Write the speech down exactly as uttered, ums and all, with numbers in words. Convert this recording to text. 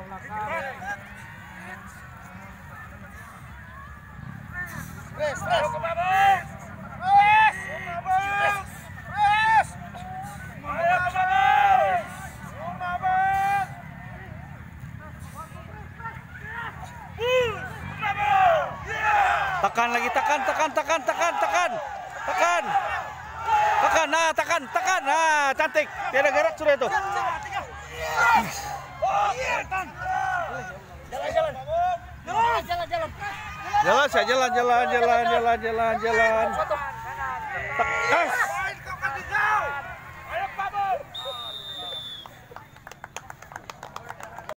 Res, res. Res. Res. Tekan lagi, tekan, tekan, tekan, tekan, tekan, tekan, tekan, nah, tekan, tekan, nah, cantik, tiada gerak sudah itu. Jalan, jalan, jalan, jalan. Jalan, saya jalan, jalan, jalan, jalan, jalan, jalan. Tekan.